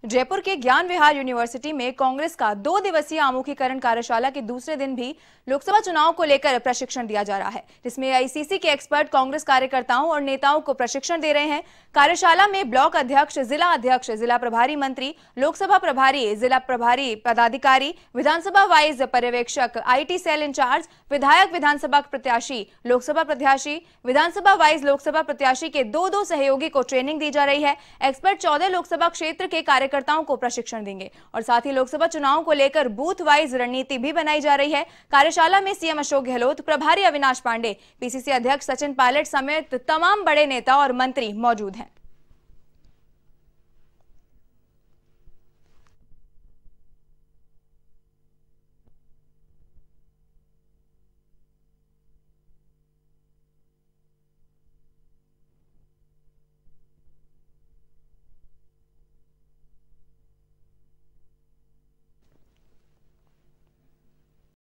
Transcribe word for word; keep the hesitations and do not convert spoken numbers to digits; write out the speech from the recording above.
जयपुर के ज्ञान विहार यूनिवर्सिटी में कांग्रेस का दो दिवसीय आमुखीकरण कार्यशाला के दूसरे दिन भी लोकसभा चुनाव को लेकर प्रशिक्षण दिया जा रहा है, जिसमें एआईसीसी के एक्सपर्ट कांग्रेस कार्यकर्ताओं और नेताओं को प्रशिक्षण दे रहे हैं। कार्यशाला में ब्लॉक अध्यक्ष, जिला अध्यक्ष, जिला प्रभारी मंत्री, लोकसभा प्रभारी, जिला प्रभारी पदाधिकारी, विधानसभा वाइज पर्यवेक्षक, आईटी सेल इंचार्ज, विधायक, विधानसभा प्रत्याशी, लोकसभा प्रत्याशी, विधानसभा वाइज लोकसभा प्रत्याशी के दो दो सहयोगी को ट्रेनिंग दी जा रही है। एक्सपर्ट चौदह लोकसभा क्षेत्र के कार्यकर्ताओं को प्रशिक्षण देंगे और साथ ही लोकसभा चुनाव को लेकर बूथ वाइज रणनीति भी बनाई जा रही है। कार्यशाला में सीएम अशोक गहलोत, प्रभारी अविनाश पांडे, पीसीसी अध्यक्ष सचिन पायलट समेत तमाम बड़े नेता और मंत्री मौजूद हैं।